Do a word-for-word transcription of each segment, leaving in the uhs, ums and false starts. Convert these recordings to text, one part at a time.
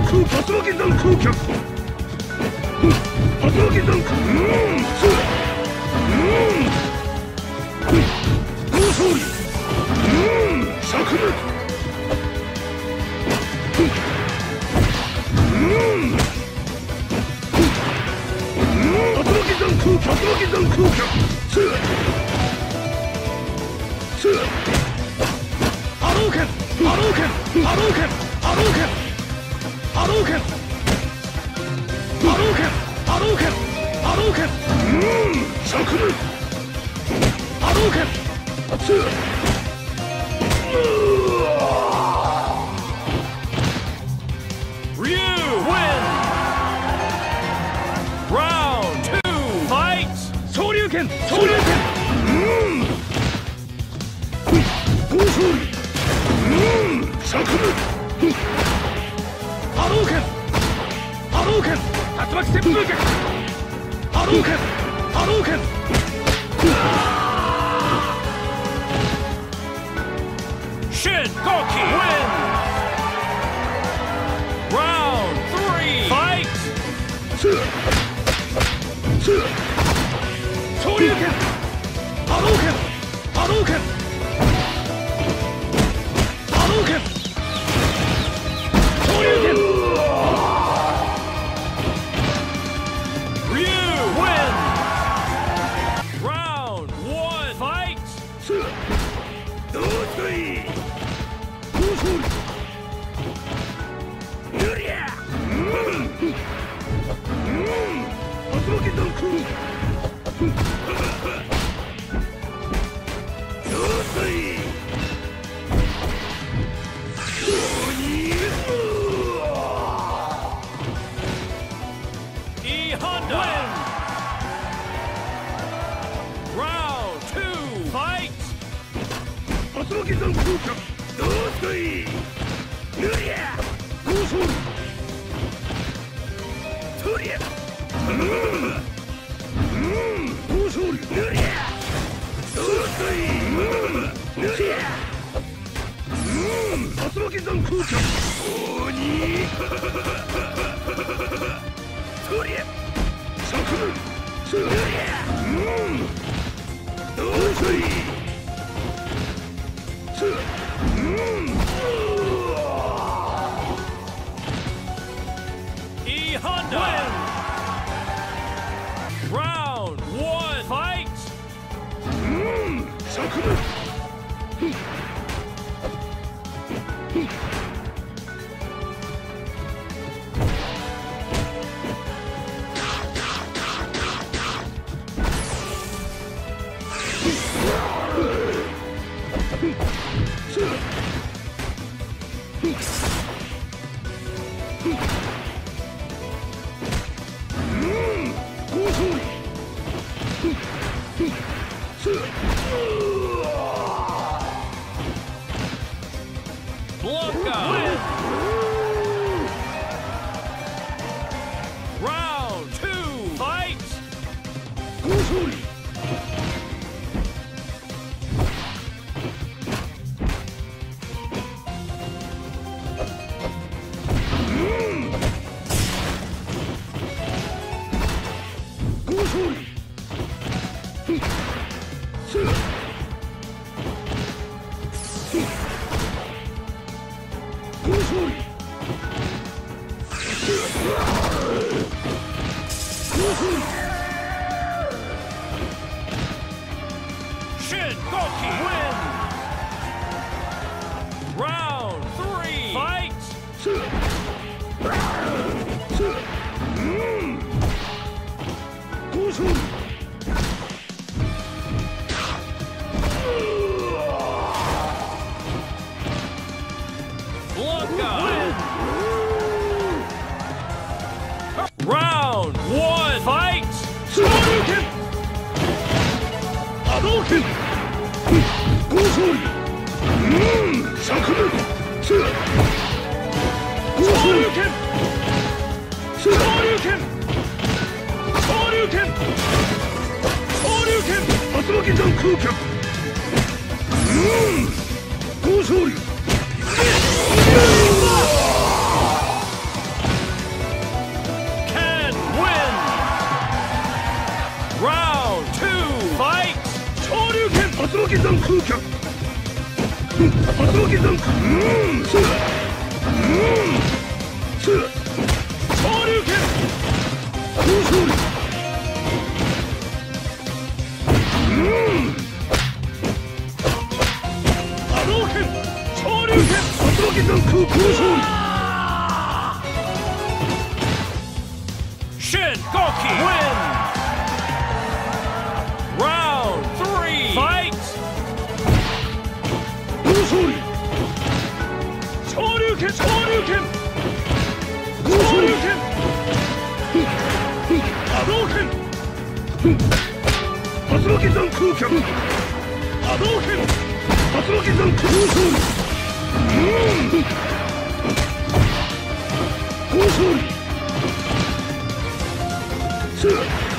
空竜巻弾空脚竜巻弾空うーんつうん高勝利うーん灼熱うんうん竜巻弾空竜巻弾空脚つつ波動拳波動拳波動拳波動拳波動拳波動拳波動拳波動拳うーん灼熱波動拳つうわ Ryu win! Round two, fight! 昇竜拳昇竜拳うーん高勝利うーん灼熱波動拳波動拳竜巻旋風脚波動拳波動拳うわ Shin Goki win! Round three, fight! つつ昇竜拳波動拳波動拳波動拳昇竜拳 Ryu win! Round one, fight! つどうしたい高勝利うりゃうんうん竜巻弾空どうしたい E Honda win! Round two, fight! 竜巻弾空脚どうしたいぬりゃ高勝利とりゃうんうん高勝利ぬりゃどうしたいうんぬりゃうん竜巻弾空脚おにとりゃ灼熱ぬりゃうんどうしたいつうんうわ E Honda win! Round one, fight! うん灼熱 Blanca win! Round two, fight! 高勝利うん高勝利つ高勝利高勝利 Shin Goki win! Round three, fight! つつうん高勝利 Blanca win! Round one, fight! 昇竜拳波動拳高勝利うん灼熱つ高勝利拳つ昇竜拳昇竜拳昇竜拳竜巻弾空脚うん高勝利竜巻山空脚竜巻山空うんすうんす昇竜拳高勝利うん波動拳昇竜拳竜巻山空高勝利 Shin Goki win! Round three, fight! 高勝利昇竜拳昇竜拳高勝利拳波動拳竜巻山空脚波動拳竜巻山空勝利うん高勝利すうん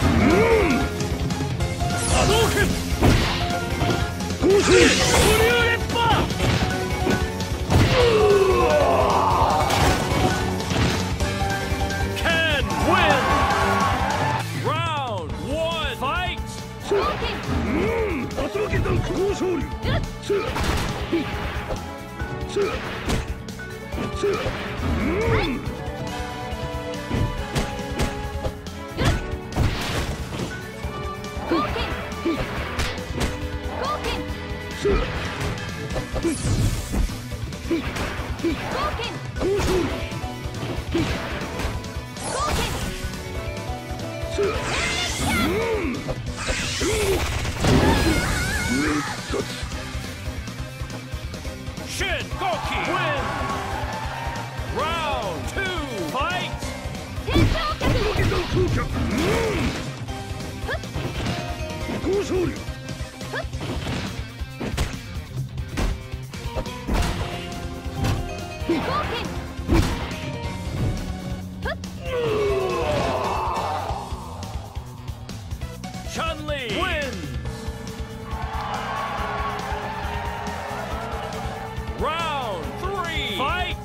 波動拳高勝利五竜連覇 Ken win! Round one, fight! すうん竜巻山高勝利すすすうん Shin Goki win! Round two, fight! 高勝利 Chun-Li wins! Round three, fight!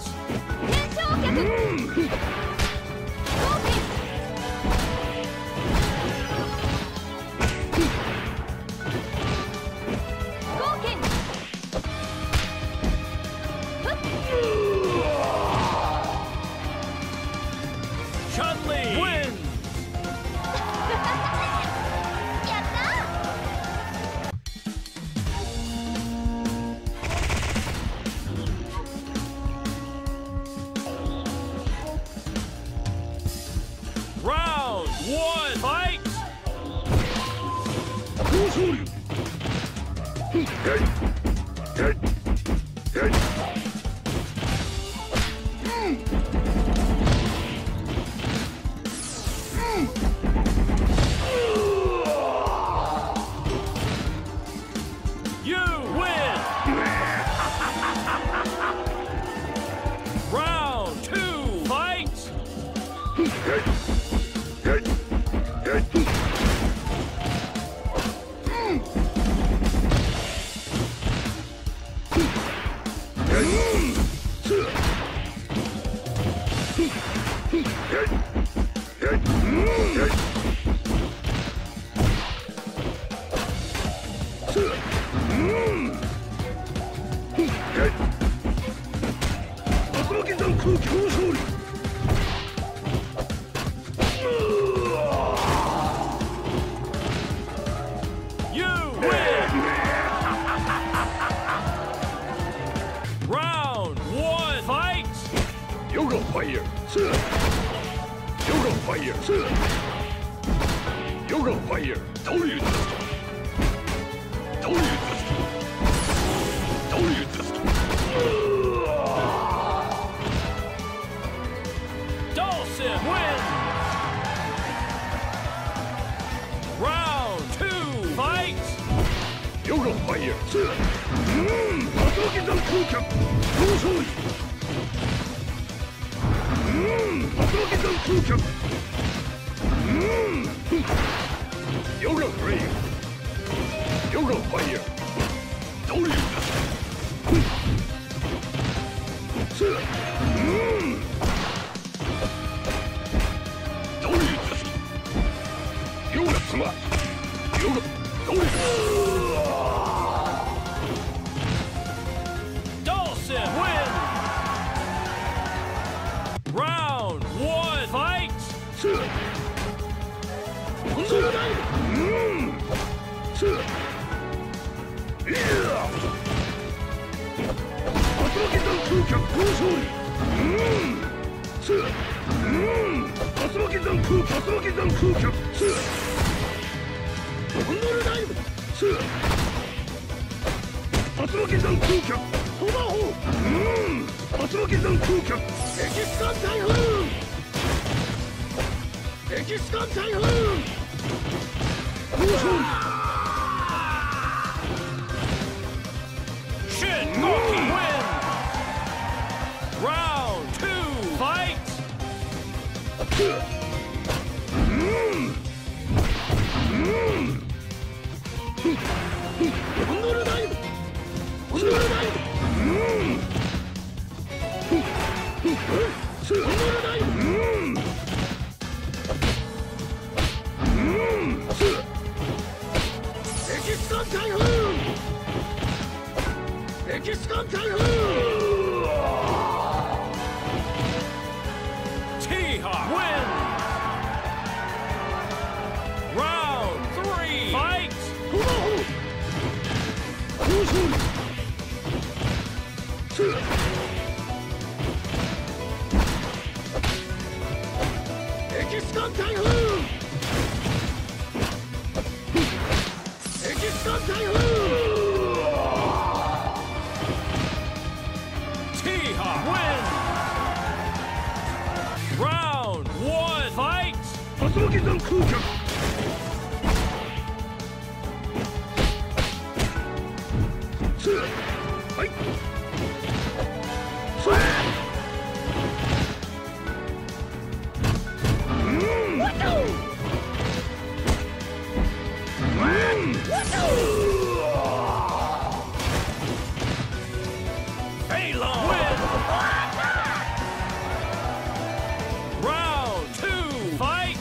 よが竜巻山空脚好勝利。うんすうん竜巻山空竜巻山空脚すモンドルダイブす竜巻山空脚トマホーうん竜巻山空脚エキスカン台風エキスカン台風好勝利。 Shingoki win! Round two, fight! うんうんモンドルダイブモンドルダイブうんモンドルダイブうんうんエキスカン台風エキスカン台風 T-Hawk win! Round three, fight! トマホー好勝利すエキスカン台風エキスカン台風 T-Hawk win! Round one, fight! 竜巻山空脚すはいすうんうん Balon win! Round two, fight!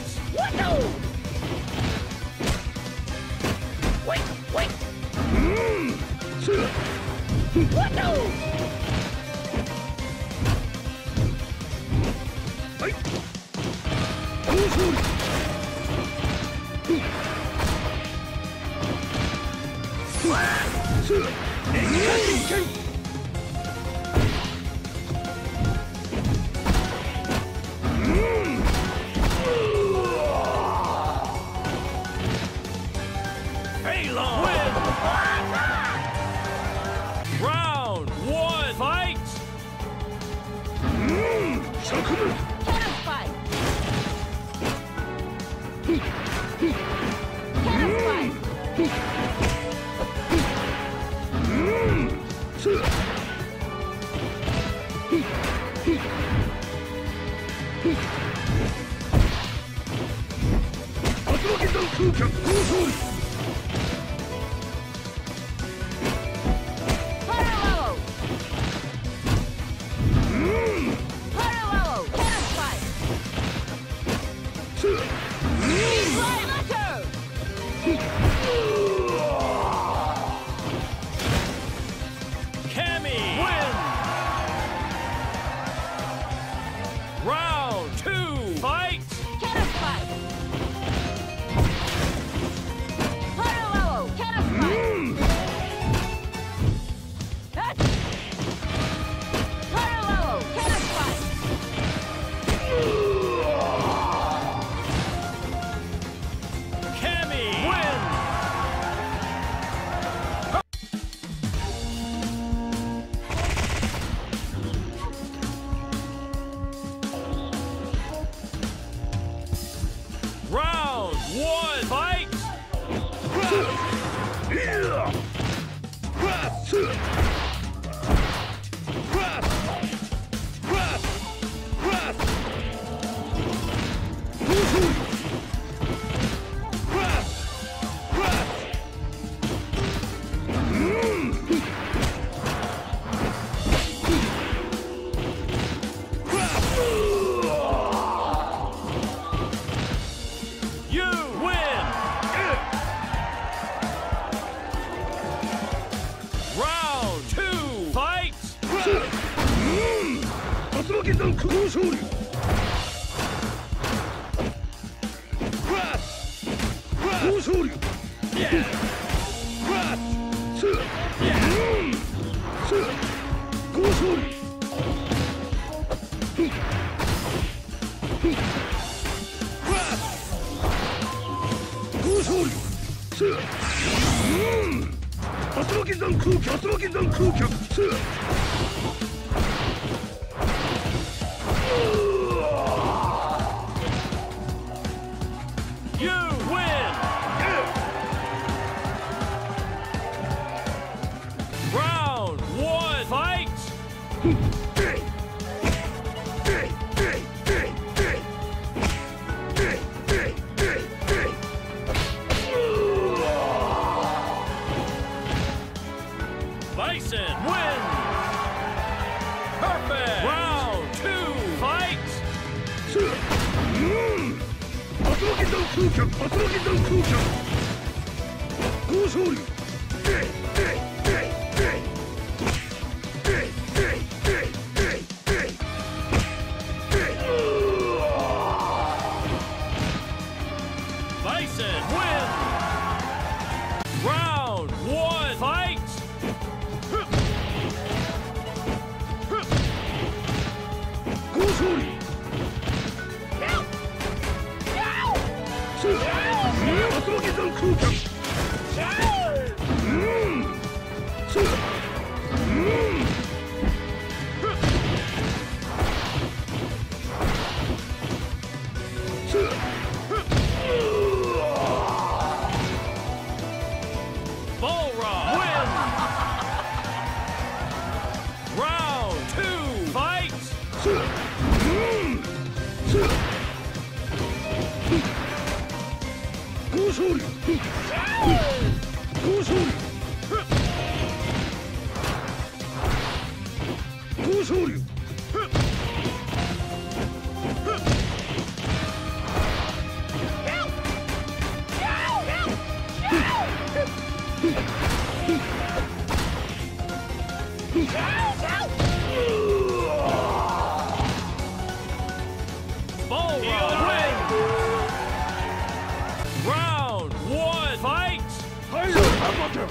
うんすはい好勝利すエキサキキャイ Balon win! Round one, fight! うん釈部 Cannon fight! Cannon fight! うんす竜巻山空脚好勝利 Parallel! うん Parallel! Cannon fight! す Fly Macho! Cammy win! Round two, fight! Cannon fight! Parallel! Cannon う fight! ん Parallel! Cannon fight! Cammy win! Round one, fight! いやクラスクラスクラスクラス好勝利クラスクラスうんクラス You win! Round two, fight! うん竜巻山空好勝利クラス好勝利クラスすうん撃弾空脚竜巻弾空脚す You win! Round one, fight! Bison win! Perfect! Round two, fight! 竜巻弾空脚竜巻弾空脚高勝利 Bison win! Round one, fight! 高勝利 竜巻弾空脚うんうん Balrog win! Round two, fight! 高勝利高勝利高勝利 Balrog win! Round one, fight! Fire! Uppercut!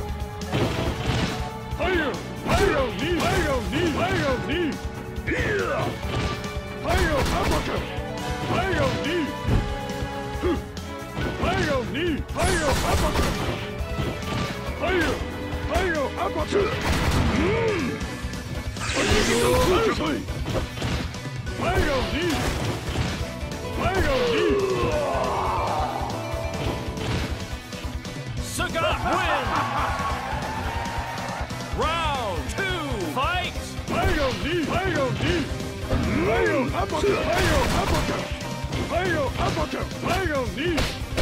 Fire! Fire! Knee! Fire! Knee! Fire! Knee! Yeah! Fire! Uppercut! Fire! Knee! Huh. Fire! Knee! Fire! Uppercut! Fire! Fire! Uppercut! Mm! Fire! Fire! Knee! Fire! Knee! Sagat win! Round two, fight! Fire! Knee! Fire! Knee! Fire! Uppercut! Fire! Uppercut! Fire! Uppercut! Fire! Knee!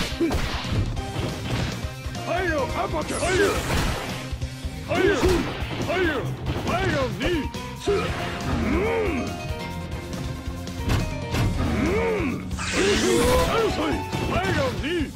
Fire! Uppercut! Fire! Fire! Fire! Fire! Knee! Mm! Mm! Fire! Knee!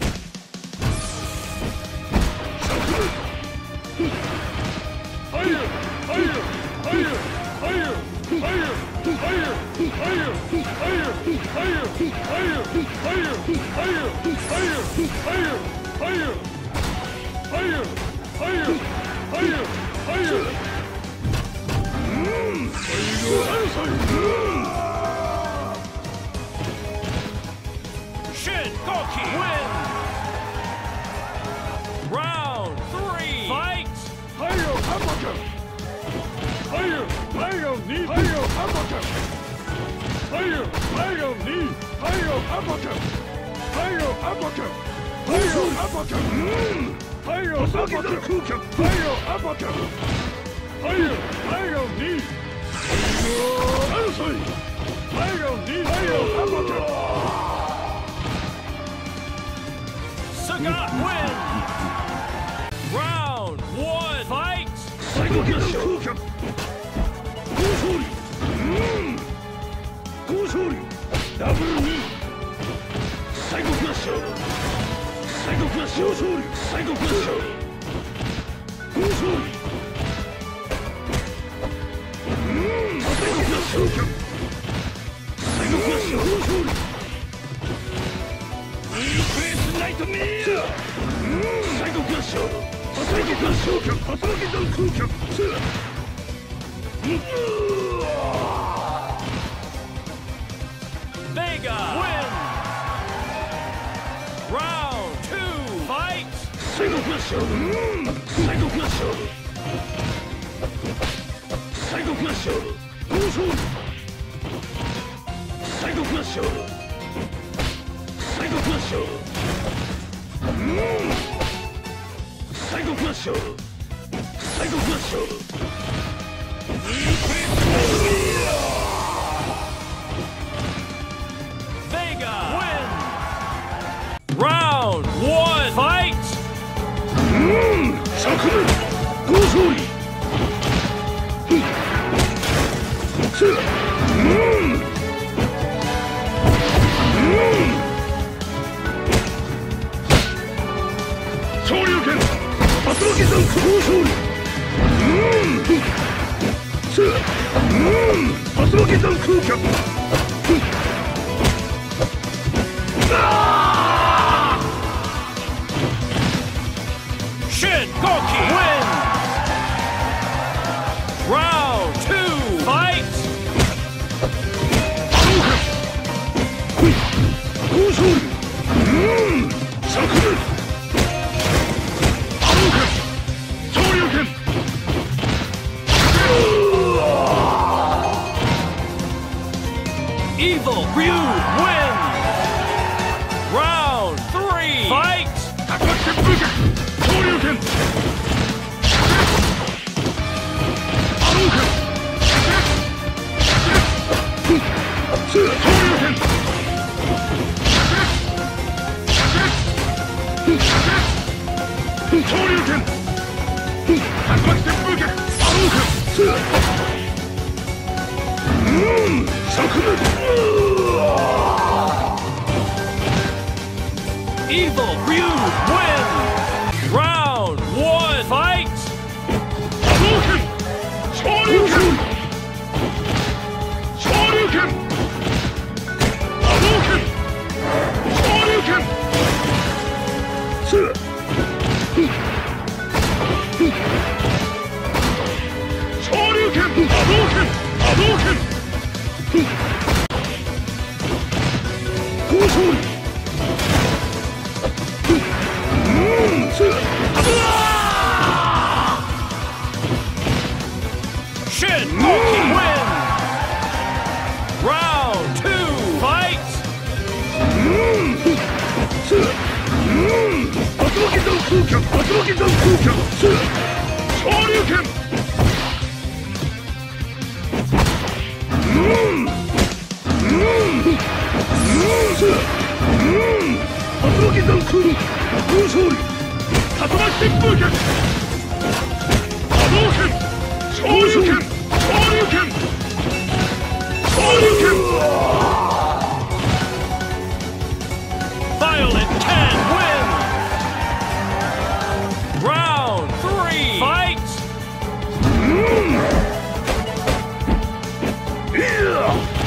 Fire! Fire! Fire! Fire! Fire! Fire! Fire! Fire! Fire! Fire! Fire! Fire! Fire! Fire! Fire! Fire! Fire! Fire! Fire! Mm! Shin Goki win! Round three, fight! Fire! Uppercut! Fire! Fire! Knee! Fire! Uppercut! Fire! Fire! Knee! Fire! Uppercut! Fire! Uppercut! Fire! Uppercut! Mm! Fire! Uppercut! Fire! Uppercut! Fire! Fire! Knee! Fire! Knee! Fire! Uppercut! Sagat win! Round one, fight! 最高級空脚高勝利うん高勝利ダブルに最高級勝利最高級勝利最高級勝利高勝利うん最高級空脚最高級勝利いいペースナイトミーうん最高級勝利最高級勝利竜巻弾空脚 Vega win! Round two, fight! 最後フラッシュうん最後フラッシュクラッシャー好勝利サイドクラッシャーサイドクラッシャーうんサイドクラッシャーサイドクラッシャー Vega win. Round one, fight. うんサクル好勝利すうんうん昇竜拳圧力山好勝利うんすうん圧力山空脚ああ Shin Goki win. Round two, fight. 好勝利うんサクル波動拳昇竜拳 Evil Ryu win. Round three, fight. 竜巻旋風脚昇竜拳波動拳昇竜拳昇竜拳竜巻旋風脚波動拳うんサクル Evil Ryu win. Round one, fight. 波動拳昇竜拳昇竜拳波動拳昇竜拳す昇竜拳波動拳波動拳好勝利うんすうわ Shin Goki win. Round two, fight. うんすうん圧力山空脚圧力山空脚す昇竜拳うんうんうんすうん圧力山空好勝利竜巻旋風脚波動拳昇竜拳昇竜拳昇竜拳 Violent Ken win. Round three, fight. うんいや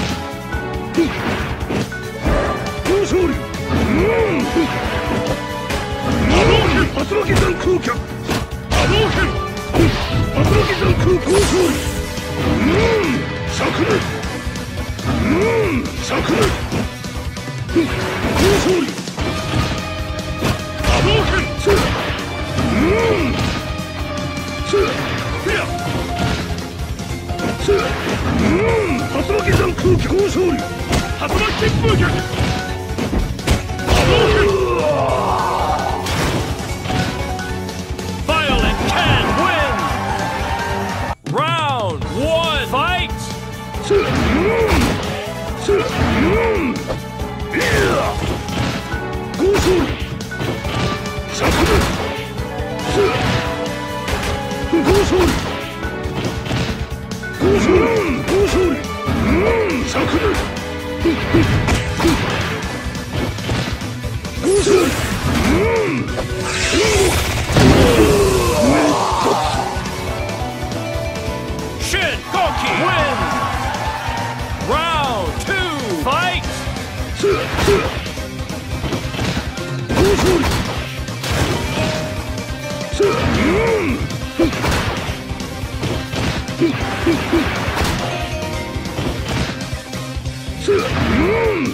好勝利うん波動拳圧力山空脚波動拳圧力山空好勝利うんサクルうんサクル好勝利波動拳すうんすいやすうん圧力山空脚好勝利竜巻旋風脚波動拳 Violent Ken win. Round one, fight. すうんすうんいや好勝利サクルす好勝利好勝利好勝利うんサクル好勝利うん Shin Goki win. Round two, fight. すす好勝利すうんすうん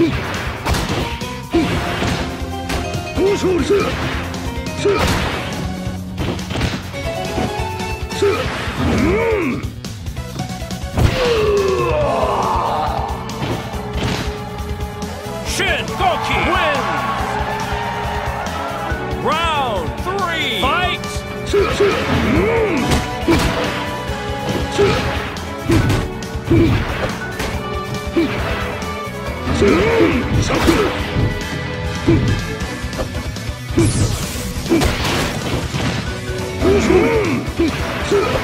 好勝利すすすうんシャク